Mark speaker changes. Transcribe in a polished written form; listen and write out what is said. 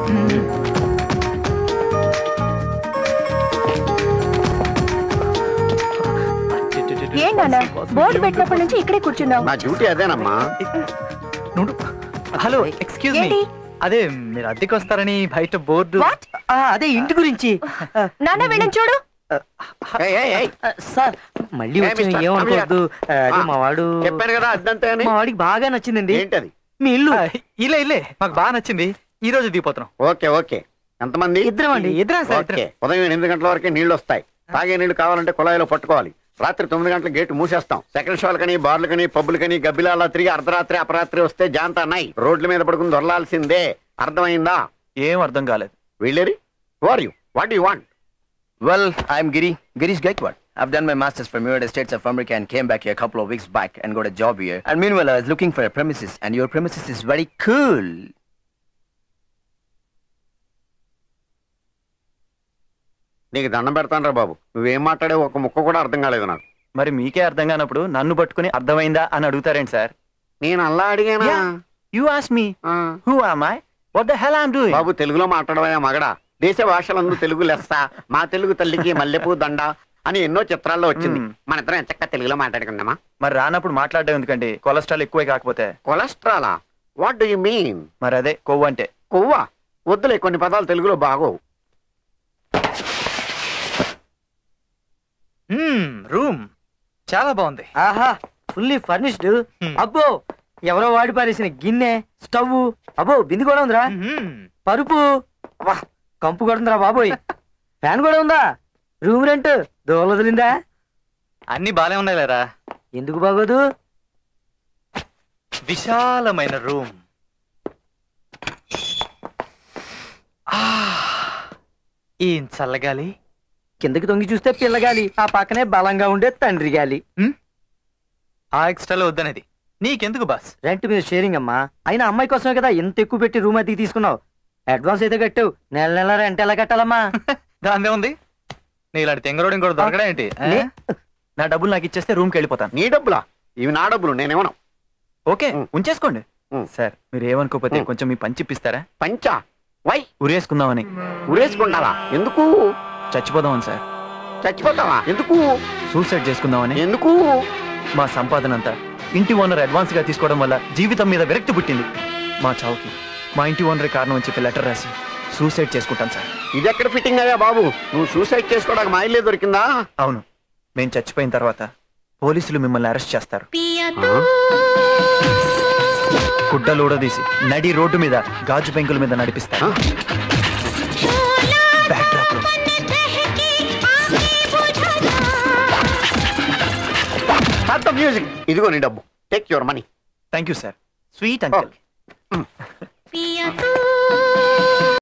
Speaker 1: ఏంటన్నా బోర్డు పెట్టినప్పటి నుంచి ఇక్కడే కూర్చున్నావు?
Speaker 2: నా డ్యూటీ అదేనమ్మా.
Speaker 3: Hello, excuse me. అదే మీరు అద్దెకి వస్తారని బయట బోర్డు.
Speaker 4: అదే ఇంటి గురించి.
Speaker 1: నాన్న వీళ్ళని చూడు.
Speaker 4: సార్ మళ్ళీ ఏమనుకోవద్దు. అదే మా వాడు
Speaker 2: చెప్పాను కదా అద్దంతే.
Speaker 4: మా వాడికి బాగా నచ్చిందండి.
Speaker 2: ఏంటది?
Speaker 4: మీ ఇల్లు.
Speaker 3: ఇల్లే మాకు బాగా నచ్చింది. ఈ రోజు దిగిపోతున్నాం.
Speaker 2: Okay okay. ఎంతమంది?
Speaker 4: ఇద్దరం అండి.
Speaker 3: ఇద్దరం సార్.
Speaker 2: ఉదయం 8 గంటల వరకే నీళ్లు వస్తాయి. తాగే నీళ్లు కావాలంటే కుళాయిలో పట్టుకోవాలి. రాత్రి 9 గంటల గేటు మూసేస్తాం. సెకండ్ షోలకని, బార్లకని, పబ్బులకని గబ్బిలాలా తిరిగి అర్ధరాత్రి అపరాత్రి వస్తే జాంతా నై. రోడ్ల మీద పడుకుని దొరలాల్సిందే. అర్థమైందా?
Speaker 3: ఏం అర్థం కాలేదు.
Speaker 2: వెళ్ళేరి. Who are you? What do you want?
Speaker 5: Well, I'm Giri. Giri's Gaikwad. I've done my masters from United States of America and came back here a couple of weeks back and got a job here. And meanwhile, I was looking for a premises, and your premises is very cool.
Speaker 2: నీకు దండం పెడతాను రా బాబు. నువ్వేం మాట్లాడే ఒక ముక్క కూడా అర్థం కాలేదు నాకు.
Speaker 3: మరి మీకే అర్థం కానప్పుడు నన్ను పట్టుకుని అర్థమైందా అని అడుగుతారేంటి సార్?
Speaker 2: నేను అలా అడిగానా?
Speaker 3: You ask me. Who am I? What the hell I'm doing?
Speaker 2: బాబు తెలుగులో మాట్లాడవా మగడా? దేశ భాషలందు తెలుగు లెస్స, మా తెలుగు తల్లికి మల్లెపూ దండ అని ఎన్నో చిత్రాల్లో వచ్చింది. మన ఇద్దరం ఎంచక్క తెలుగులో మాట్లాడుకుందామా?
Speaker 3: మరి రానప్పుడు మాట్లాడడం ఎందుకండి? కొలెస్ట్రాల్ ఎక్కువే కాకపోతే.
Speaker 2: కొలెస్ట్రాలా? What do you mean?
Speaker 3: మరి అదే కొవ్వు అంటే.
Speaker 2: కొవ్వా? వద్దులే, కొన్ని పదాలు తెలుగులో బాగోవు.
Speaker 3: రూమ్ చాలా బాగుంది.
Speaker 4: ఆహా, ఫుల్లీ ఫర్నిష్డ్. అబ్బో, ఎవరో వాడి పారేసిన గిన్నె, స్టవ్, అబ్బో బింది కూడా ఉందిరా. పరుపు, వా కంపు కూడా ఉందిరా బాబోయ్. ఫ్యాన్ కూడా ఉందా? రూమ్ రెంట్ దోవలు వదిలిందా?
Speaker 3: అన్ని బానే ఉన్నాయి లేరా.
Speaker 4: ఎందుకు బాగోదు?
Speaker 3: విశాలమైన రూమ్, ఏం చల్లగాలి.
Speaker 4: కిందకి తొంగి చూస్తే పిల్లగాలి, ఆ పక్కనే బలంగా ఉండే తండ్రి గాలి.
Speaker 3: ఆ ఎక్స్ట్రాలో వద్దనేది నీకెందుకు బాస్?
Speaker 4: రెంట్ మీద షేరింగ్ అమ్మా. అయినా అమ్మాయి కోసమే కదా ఎంత ఎక్కువ పెట్టి రూమ్ అద్దెకి తీసుకున్నావు. అడ్వాన్స్ అయితే కట్టావు, నెల నెల రెంట్ ఎలా కట్టాలమ్మా?
Speaker 3: దాందే ఉంది. నీ ఇలాంటి తెంగరోడు ఇంకోటి దొరకడా ఏంటి? నా డబ్బులు నాకు ఇచ్చేస్తే రూమ్కి వెళ్ళిపోతాను.
Speaker 2: నీ డబ్బులా? ఇవి నా డబ్బులు, నేనేమన్నా.
Speaker 3: ఓకే, ఉంచేసుకోండి. సార్ మీరు ఏమనుకోకపోతే కొంచెం మీ పంచి ఇప్పిస్తారా?
Speaker 2: పంచా? వై?
Speaker 3: ఉరేసుకుందామని.
Speaker 2: ఉరేసుకుంటావా? ఎందుకు?
Speaker 3: చచ్చిపోదామని సార్.
Speaker 2: చచ్చిపోతావా? ఎందుకు?
Speaker 3: సూసైడ్ చేసుకుందామని.
Speaker 2: ఎందుకు?
Speaker 3: మా సంపాదన అంతా ఇంటి ఓనర్ అడ్వాన్స్ గా తీసుకోవడం వల్ల జీవితం మీద విరక్తి పుట్టింది. మా చావుకి మా ఇంటి ఓనర్ కారణం అని చెప్పి లెటర్ రాసి సూసైడ్ చేసుకుంటాను సార్.
Speaker 2: ఇది ఎక్కడ ఫిట్టింగ్ అయ్యా బాబు? నువ్వు సూసైడ్ చేసుకోవడానికి మా ఇల్లే దొరికిందా?
Speaker 3: అవును, మేము చచ్చిపోయిన తర్వాత పోలీసులు మిమ్మల్ని అరెస్ట్ చేస్తారు. గుడ్డలూడదీసి నడి రోడ్డు మీద గాజు పెంకుల మీద నడిపిస్తారు.
Speaker 2: మ్యూజిక్. ఇదిగో నీ డబ్బు. Take your money.
Speaker 3: Thank you sir. Sweet uncle.